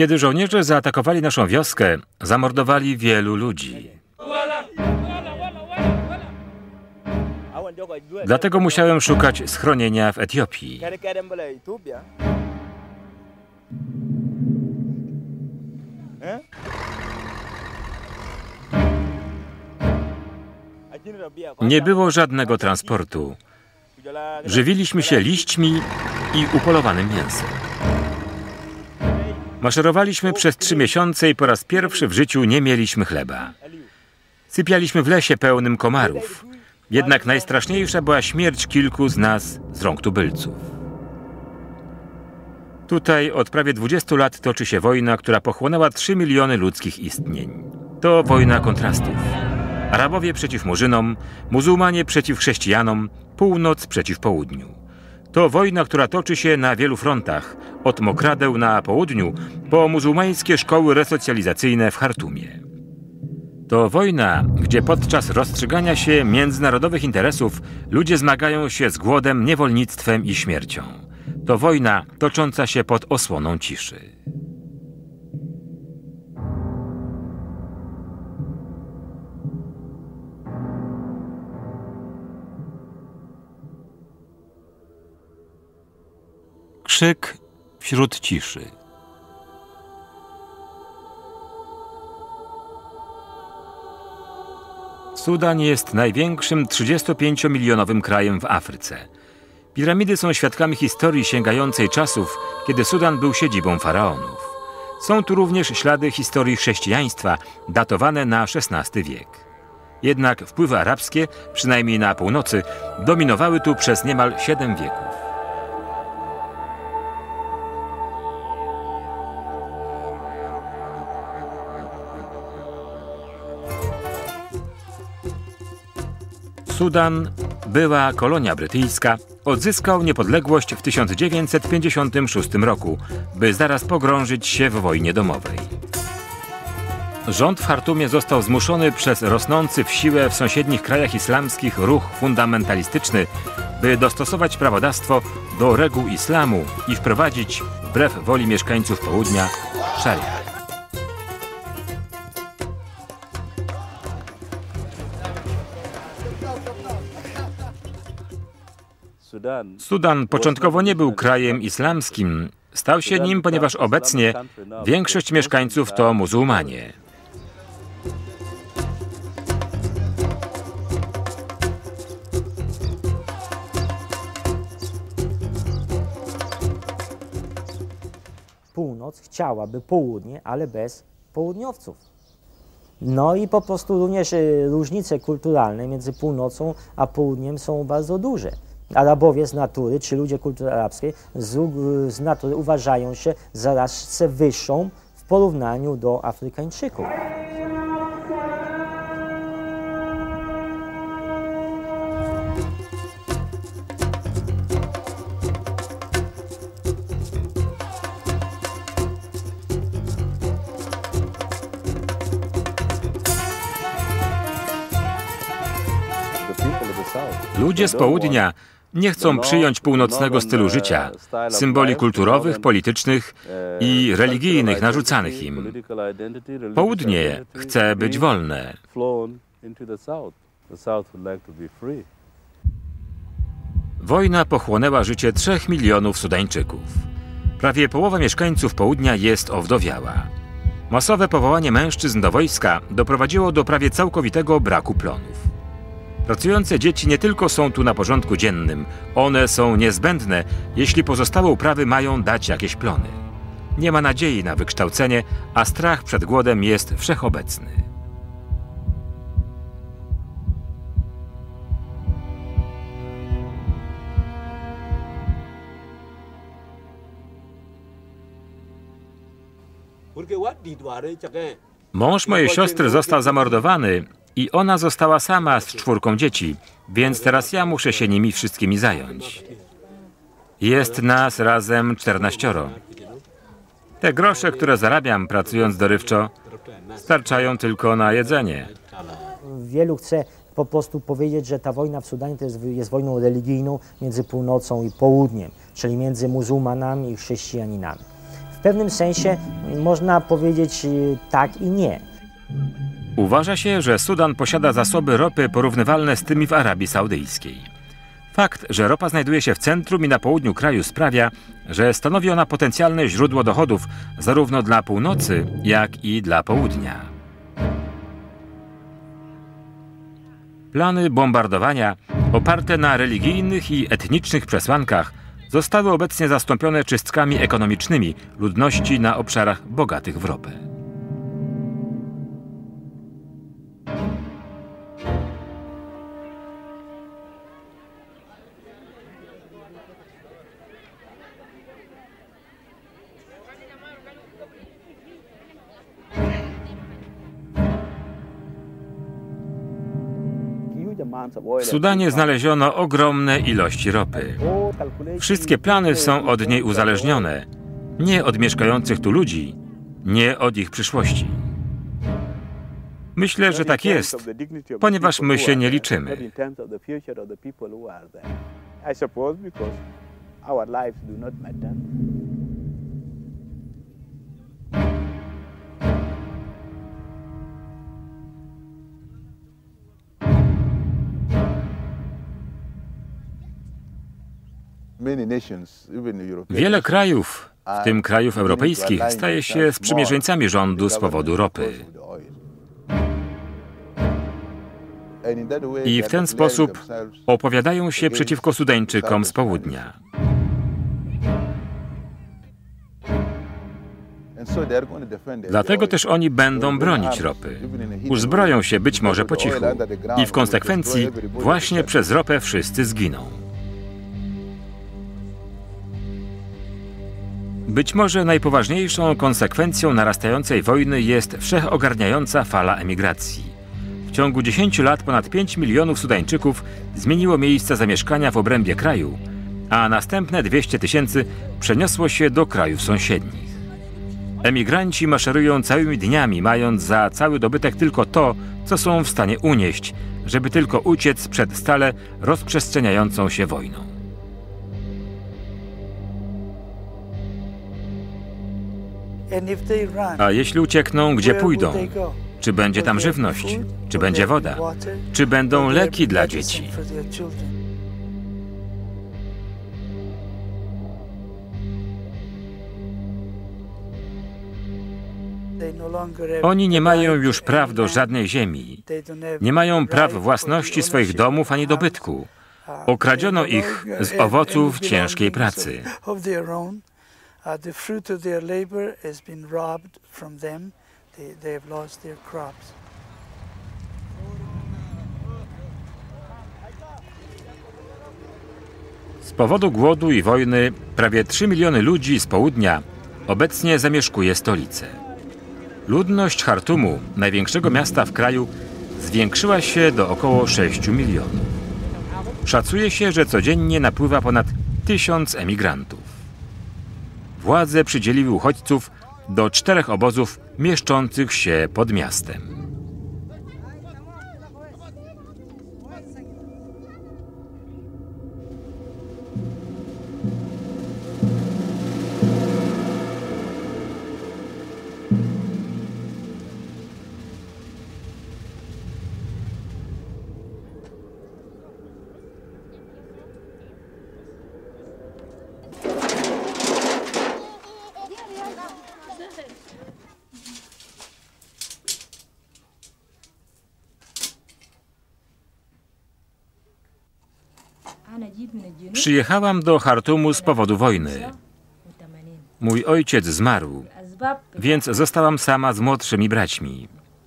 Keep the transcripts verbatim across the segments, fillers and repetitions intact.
Kiedy żołnierze zaatakowali naszą wioskę, zamordowali wielu ludzi. Dlatego musiałem szukać schronienia w Etiopii. Nie było żadnego transportu. Żywiliśmy się liśćmi i upolowanym mięsem. Maszerowaliśmy przez trzy miesiące i po raz pierwszy w życiu nie mieliśmy chleba. Sypialiśmy w lesie pełnym komarów. Jednak najstraszniejsza była śmierć kilku z nas z rąk tubylców. Tutaj od prawie dwudziestu lat toczy się wojna, która pochłonęła trzy miliony ludzkich istnień. To wojna kontrastów. Arabowie przeciw Murzynom, muzułmanie przeciw chrześcijanom, północ przeciw południu. To wojna, która toczy się na wielu frontach, od Mokradeł na południu, po muzułmańskie szkoły resocjalizacyjne w Chartumie. To wojna, gdzie podczas rozstrzygania się międzynarodowych interesów ludzie zmagają się z głodem, niewolnictwem i śmiercią. To wojna tocząca się pod osłoną ciszy. Krzyk wśród ciszy. Sudan jest największym trzydziestopięciomilionowym krajem w Afryce. Piramidy są świadkami historii sięgającej czasów, kiedy Sudan był siedzibą faraonów. Są tu również ślady historii chrześcijaństwa, datowane na szesnasty wiek. Jednak wpływy arabskie, przynajmniej na północy, dominowały tu przez niemal siedem wieków. Sudan, była kolonia brytyjska, odzyskał niepodległość w tysiąc dziewięćset pięćdziesiątym szóstym roku, by zaraz pogrążyć się w wojnie domowej. Rząd w Chartumie został zmuszony przez rosnący w siłę w sąsiednich krajach islamskich ruch fundamentalistyczny, by dostosować prawodawstwo do reguł islamu i wprowadzić, wbrew woli mieszkańców południa, szariat. Sudan początkowo nie był krajem islamskim. Stał się nim, ponieważ obecnie większość mieszkańców to muzułmanie. Północ chciałaby południe, ale bez południowców. No i po prostu również różnice kulturalne między północą a południem są bardzo duże. Arabowie z natury, czy ludzie kultury arabskiej z, z natury uważają się za rasę wyższą w porównaniu do Afrykańczyków. Ludzie z południa nie chcą przyjąć północnego stylu życia, symboli kulturowych, politycznych i religijnych narzucanych im. Południe chce być wolne. Wojna pochłonęła życie trzech milionów Sudańczyków. Prawie połowa mieszkańców południa jest owdowiała. Masowe powołanie mężczyzn do wojska doprowadziło do prawie całkowitego braku plonów. Pracujące dzieci nie tylko są tu na porządku dziennym, one są niezbędne, jeśli pozostałe uprawy mają dać jakieś plony. Nie ma nadziei na wykształcenie, a strach przed głodem jest wszechobecny. Mąż mojej siostry został zamordowany i ona została sama z czwórką dzieci, więc teraz ja muszę się nimi wszystkimi zająć. Jest nas razem czternaścioro. Te grosze, które zarabiam pracując dorywczo, starczają tylko na jedzenie. Wielu chce po prostu powiedzieć, że ta wojna w Sudanie to jest, jest wojną religijną między północą i południem, czyli między muzułmanami i chrześcijaninami. W pewnym sensie można powiedzieć tak i nie. Uważa się, że Sudan posiada zasoby ropy porównywalne z tymi w Arabii Saudyjskiej. Fakt, że ropa znajduje się w centrum i na południu kraju sprawia, że stanowi ona potencjalne źródło dochodów zarówno dla północy, jak i dla południa. Plany bombardowania, oparte na religijnych i etnicznych przesłankach, zostały obecnie zastąpione czystkami ekonomicznymi ludności na obszarach bogatych w ropę. W Sudanie znaleziono ogromne ilości ropy. Wszystkie plany są od niej uzależnione, nie od mieszkających tu ludzi, nie od ich przyszłości. Myślę, że tak jest, ponieważ my się nie liczymy. Wiele krajów, w tym krajów europejskich, staje się sprzymierzeńcami rządu z powodu ropy. I w ten sposób opowiadają się przeciwko Sudańczykom z południa. Dlatego też oni będą bronić ropy. Uzbroją się być może po cichu i w konsekwencji właśnie przez ropę wszyscy zginą. Być może najpoważniejszą konsekwencją narastającej wojny jest wszechogarniająca fala emigracji. W ciągu dziesięciu lat ponad pięć milionów Sudańczyków zmieniło miejsca zamieszkania w obrębie kraju, a następne dwieście tysięcy przeniosło się do krajów sąsiednich. Emigranci maszerują całymi dniami, mając za cały dobytek tylko to, co są w stanie unieść, żeby tylko uciec przed stale rozprzestrzeniającą się wojną. A jeśli uciekną, gdzie pójdą? Czy będzie tam żywność? Czy będzie woda? Czy będą leki dla dzieci? Oni nie mają już praw do żadnej ziemi. Nie mają praw własności swoich domów ani dobytku. Okradziono ich z owoców ciężkiej pracy. Uh, the fruit of their labor has been robbed from them. They, they have lost their crops. Z powodu głodu i wojny prawie trzy miliony ludzi z południa obecnie zamieszkuje stolicę. Ludność Chartumu, największego miasta w kraju, zwiększyła się do około sześciu milionów. Szacuje się, że codziennie napływa ponad tysiąc emigrantów. Władze przydzieliły uchodźców do czterech obozów mieszczących się pod miastem. Przyjechałam do Chartumu z powodu wojny. Mój ojciec zmarł, więc zostałam sama z młodszymi braćmi.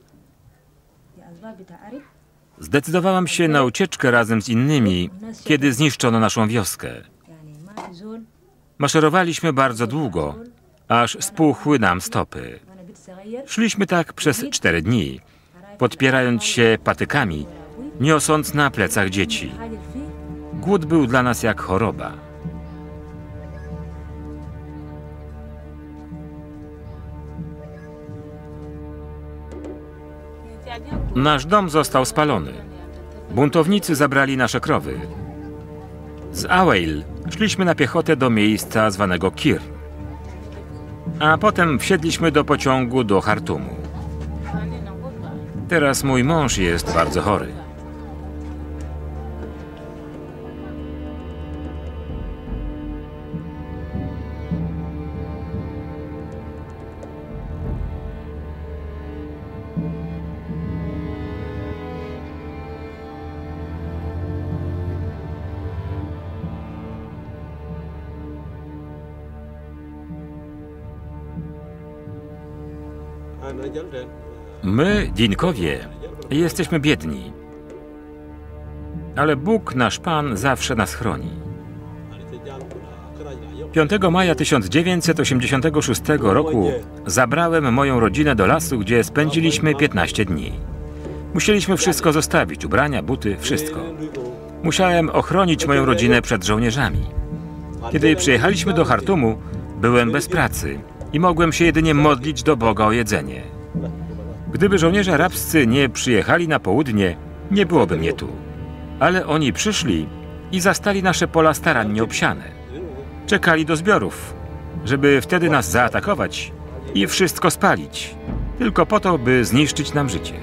Zdecydowałam się na ucieczkę razem z innymi, kiedy zniszczono naszą wioskę. Maszerowaliśmy bardzo długo, aż spuchły nam stopy. Szliśmy tak przez cztery dni, podpierając się patykami, niosąc na plecach dzieci. Głód był dla nas jak choroba. Nasz dom został spalony. Buntownicy zabrali nasze krowy. Z Aweil szliśmy na piechotę do miejsca zwanego Kir. A potem wsiedliśmy do pociągu do Chartumu. Teraz mój mąż jest bardzo chory. My, Dinkowie, jesteśmy biedni, ale Bóg, nasz Pan, zawsze nas chroni. piątego maja tysiąc dziewięćset osiemdziesiątego szóstego roku zabrałem moją rodzinę do lasu, gdzie spędziliśmy piętnaście dni. Musieliśmy wszystko zostawić, ubrania, buty, wszystko. Musiałem ochronić moją rodzinę przed żołnierzami. Kiedy przyjechaliśmy do Chartumu, byłem bez pracy i mogłem się jedynie modlić do Boga o jedzenie. Gdyby żołnierze arabscy nie przyjechali na południe, nie byłoby mnie tu. Ale oni przyszli i zastali nasze pola starannie obsiane. Czekali do zbiorów, żeby wtedy nas zaatakować i wszystko spalić, tylko po to, by zniszczyć nam życie.